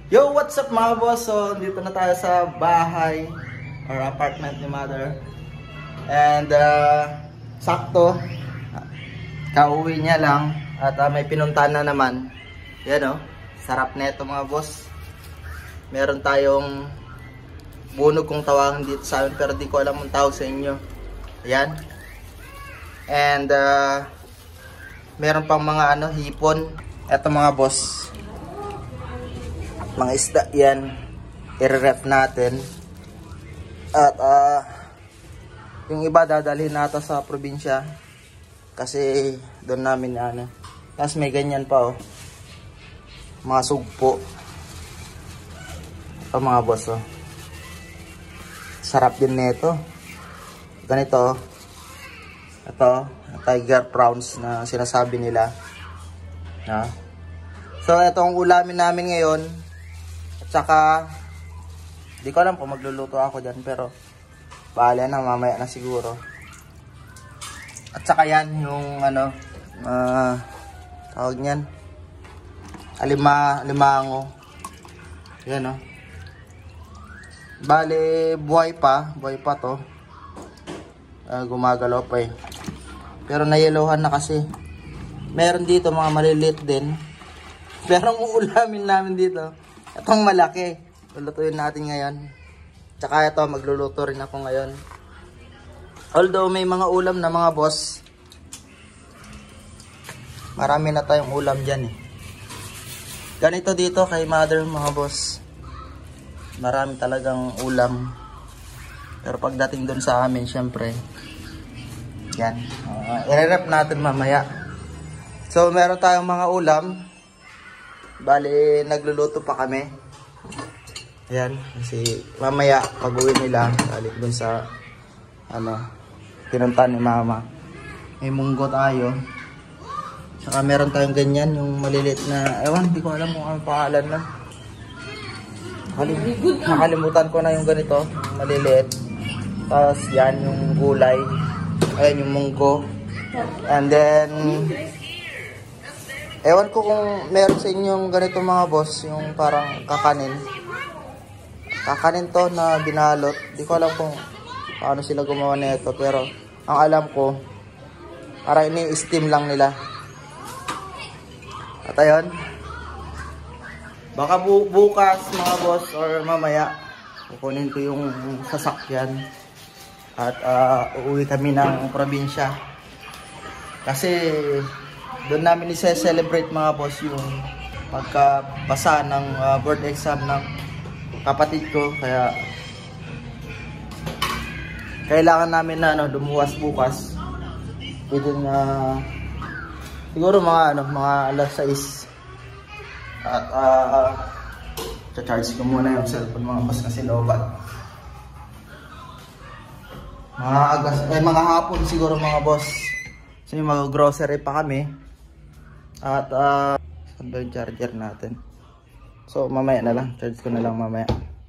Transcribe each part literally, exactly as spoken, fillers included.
Yo, what's up mga boss? So, dito na tayo sa bahay or apartment ni Mother. And uh, sakto, kauwi niya lang at uh, may pinuntahan na naman. Yan o, sarap na ito mga boss. Meron tayong bunog kung tawagin dito sa amin, pero di ko alam ang tawag sa inyo. Ayan. And uh, meron pang mga ano, hipon. Ito mga boss, mga isda yan, i-ref natin. At uh, yung iba dadalhin natin sa probinsya kasi doon namin ano. Tapos may ganyan pa oh, mga sugpo. Ito mga boss oh, sarap din nito. Ganito oh, ito tiger prawns na sinasabi nila na. So ito ang ulamin namin ngayon. Tsaka, di ko alam kung magluluto ako dyan, pero bahala na, mamaya na siguro. At saka yan, yung ano, uh, tawag niyan, alima, alimango. Yan o. Oh. Bale, buhay pa, buhay pa to. Uh, gumagalaw pa eh. Pero nayelohan na kasi. Meron dito mga maliliit din. Pero ang uulamin namin dito, itong malaki, lulutuin natin ngayon. Tsaka ito, magluluto rin ako ngayon. Although may mga ulam na mga boss, marami na tayong ulam dyan eh. Ganito dito kay Mother mga boss, marami talagang ulam. Pero pagdating dun sa amin, syempre, yan, uh, i-rep natin mamaya. So meron tayong mga ulam. Bali, nagluluto pa kami. Ayan, kasi mamaya pag-uwi nila, balik dun sa ano, pinuntahan ni Mama. May munggo tayo. Saka meron tayong ganyan, yung maliliit na, ewan, hindi ko alam kung ano pangalan na. Nakalim nakalimutan ko na yung ganito, maliliit. Tapos yan, yung gulay. Ayan, yung munggo. And then ewan ko kung meron sa inyong ganito mga boss, yung parang kakanin. Kakanin to na binalot. Di ko alam kung paano sila gumawa nito, pero ang alam ko, para ini-steam lang nila. At ayun, baka bu bukas mga boss or mamaya, kukunin ko yung sasakyan. At uh, uuwi kami ng probinsya. Kasi doon namin i-celebrate mga boss yung pagkapasa ng uh, board exam ng kapatid ko. Kaya kailangan namin na ano, lumuwas bukas. Within uh, siguro mga ano, mga alas sais. At uh, cha-charge ko muna yung cellphone mga boss kasi lobat. Mga agas, eh, mga hapon siguro mga boss. So yung mga grocery pa kami. At uh, saan ba yung charger natin? So mamaya na lang, charge ko na lang mamaya.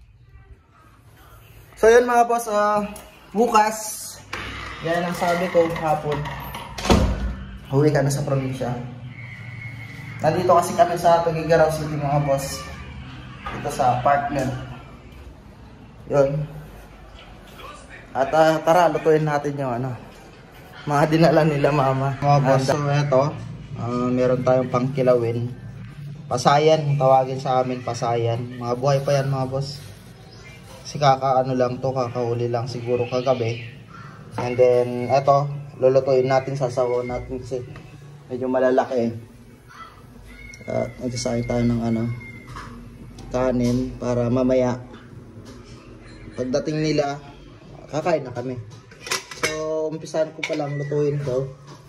So yun mga boss, uh, bukas, yan ang sabi ko hapon, huwi ka na sa probinsya. Nandito kasi kami sa Tugigaraw City mga boss, dito sa apartment. Yun. At uh, tara, lutuin natin yung ano, mga dinala nila Mama. Mga boss, so ito, Uh, meron tayong pangkilawin. Pasayan, tawagin sa amin, pasayan. Mga buhay pa yan mga boss. Kasi kakaano lang to, kakahuli lang siguro kagabi. And then, eto, lulutuin natin, sasawaw natin kasi medyo malalaki. Uh, Nagsasayin tayo ng ano, kanin para mamaya pagdating nila, kakain na kami. So, umpisahan ko pa lang lutuin to.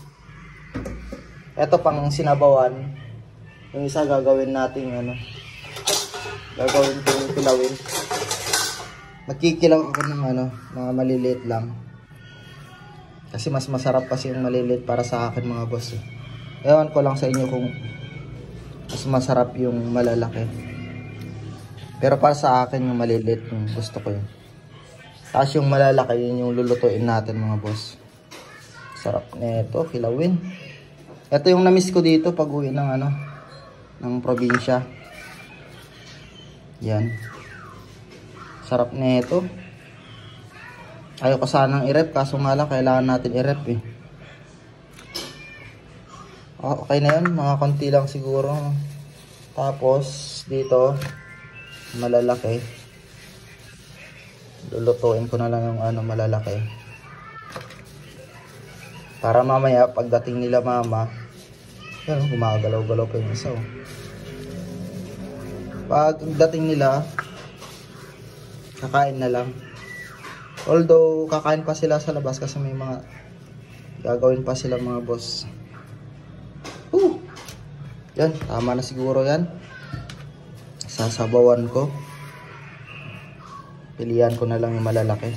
Ito pang sinabawan. Yung isa gagawin natin ano, gagawin ko yung kilawin. Magkikilaw ako ng ano, mga maliliit lang. Kasi mas masarap kasi yung maliliit para sa akin mga boss eh. Ewan ko lang sa inyo kung mas masarap yung malalaki. Pero para sa akin yung maliliit yung gusto ko yun. Tapos yung malalaki yun yung lulutuin natin mga boss. Sarap nito, kilawin. Ito yung na-miss ko dito pag uwi ng ano, ng probinsya. Yan. Sarap na ito. Ayaw ko sanang i-rep, kaso nga lang kailangan natin i-rep eh. Okay na yun, mga konti lang siguro. Tapos dito malalaki, lulutuin ko na lang yung ano malalaki, para mamaya pagdating nila mama, yan, gumagalaw-galaw pa yung isa oh. Pagdating nila kakain na lang. Although kakain pa sila sa labas kasi may mga gagawin pa sila mga boss. Uh, yan, tama na siguro yan. Sasabawan ko. Pilihan ko na lang yung malalaki.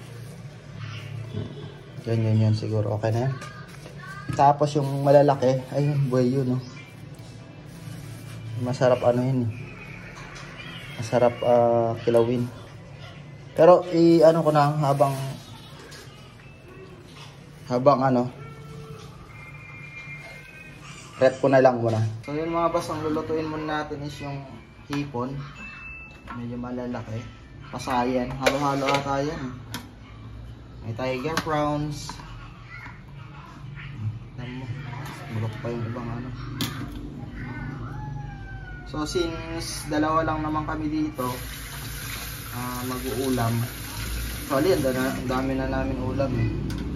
Yan, yan, yan. Siguro okay na yan. Tapos yung malalaki, ayun, buhay yun, no? Masarap ano yun, eh. Masarap uh, kilawin. Pero, i-ano ko na habang habang ano, prep ko na lang muna. So yun mga boss, ang lulutuin muna natin is yung hipon. Medyo malalaki. Pasayan. Halo-halo ata yan. May tiger prawns. Bulok pa yung ibang ano. So since dalawa lang naman kami dito, uh, mag-uulam. Actually, ang dami na namin ulam eh.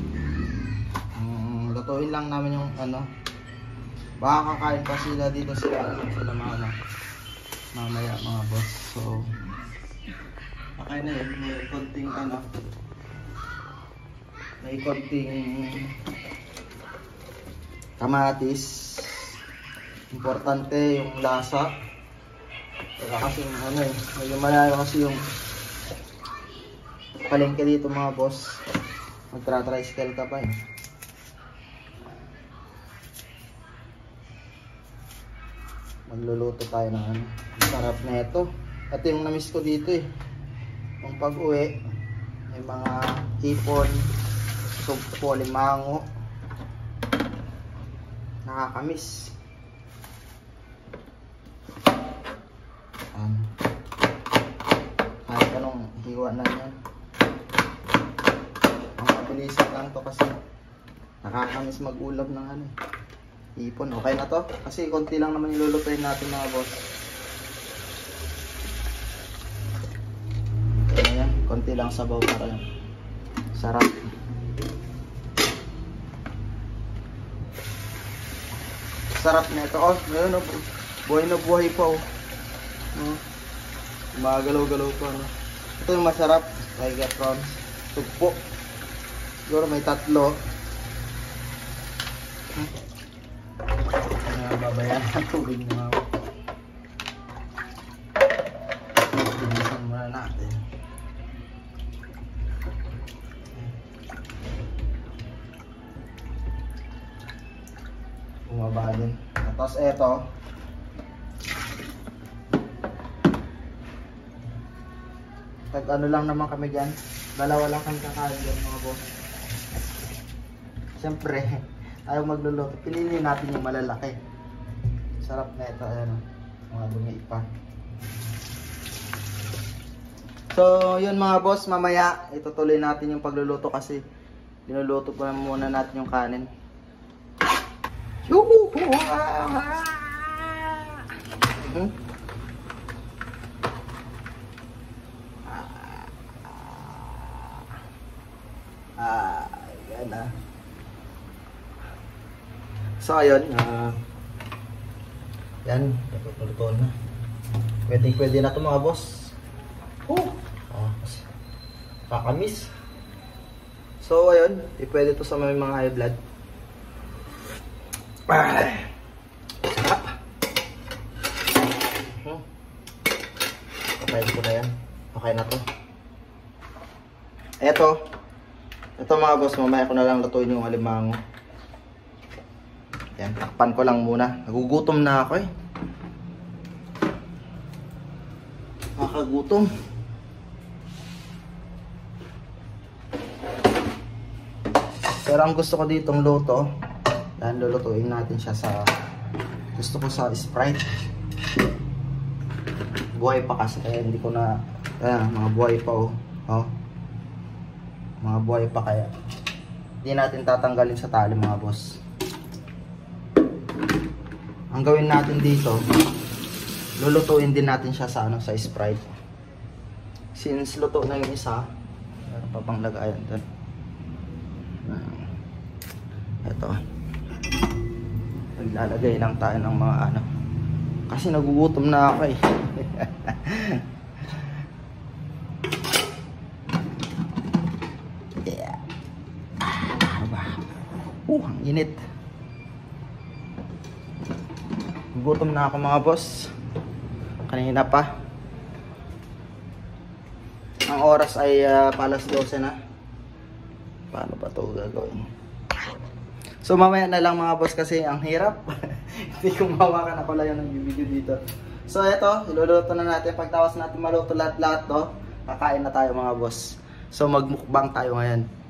Um, lutuin lang namin yung ano. Baka kakain pa sila dito sila, sila mama. Mamaya mga boss. So okay na yun. May konting ano, may konting kamatis. Importante yung lasa. Kaya kasi ano eh, medyo malayo kasi yung palengke dito mga boss. Magtra-tricycle ka pa eh. Magluluto tayo ng ano. Sarap na ito. At yung namiss ko dito eh, yung pag-uwi, may mga hipon, sugpo, limango. Nakakamiss. Um, kahit anong hiwa na yan. Ang mabilisan lang to kasi nakakamiss mag-ulam ng ano eh. Hipon, okay na to. Kasi konti lang naman ilulutuin natin mga boss. Ayan, konti lang sabaw para yun. Sarap. Sarap na ito. Oh, ngayon oh, buhay na buhay pa oh. Hmm. Magalaw-galaw pa no. Ito yung masarap. Tiger prawns. Tugpo. Siguro may tatlo. Hmm. Babayan ang tubig mga bilisan muna natin. Bumaba din. Tapos eto, tag ano lang naman kami dyan, dalawa lang kami kakain dyan mga boss. Siyempre ayaw magluluto, piliin natin yung malalaki. Sarap na ito, ayan, mga bumi pa. So yun mga boss, mamaya itutuloy natin yung pagluluto kasi dinuluto ko na muna natin yung kanin. Hmm? Ah, yan ah. So ayun, uh, yan, natutuloy na. Pwede pwede na ito mga boss. Oh, ah, kakamis. So ayun, pwede ito sa may mga high blood. Ah, sarap. Hmm. Okay ko na yan. Okay na to. Eto, ito mga boss, mamaya ko na lang lutuin yung alimango. Yan, takpan ko lang muna. Nagugutom na ako eh. Nakakagutom. Pero ang gusto ko ditong luto, yan, lulutuin natin siya sa, gusto ko sa Sprite. buhay pa kasi kaya hindi ko na, ayan, mga buhay pa oh. Oh. Mga buhay pa kaya hindi natin tatanggalin sa tali mga boss. Ang gawin natin dito, lulutuin din natin siya sa ano, sa Sprite. Since luto na yung isa, meron pa pang lagayan doon. Ito. Naglalagay lang tayo ng mga ano. Kasi nagugutom na ako eh. Yeah. Ano ba? Uh, ang init. Gutom na ako mga boss. Kanina pa. Ang oras ay uh, palas dose na. Paano ba ito gagawin? So mamaya na lang mga boss kasi ang hirap. Hindi ko mahawakan ako lang yung video dito. So ito, iluluto na natin. Pagtawas natin maluto lahat-lahat to, kakain na tayo mga boss. So magmukbang tayo ngayon.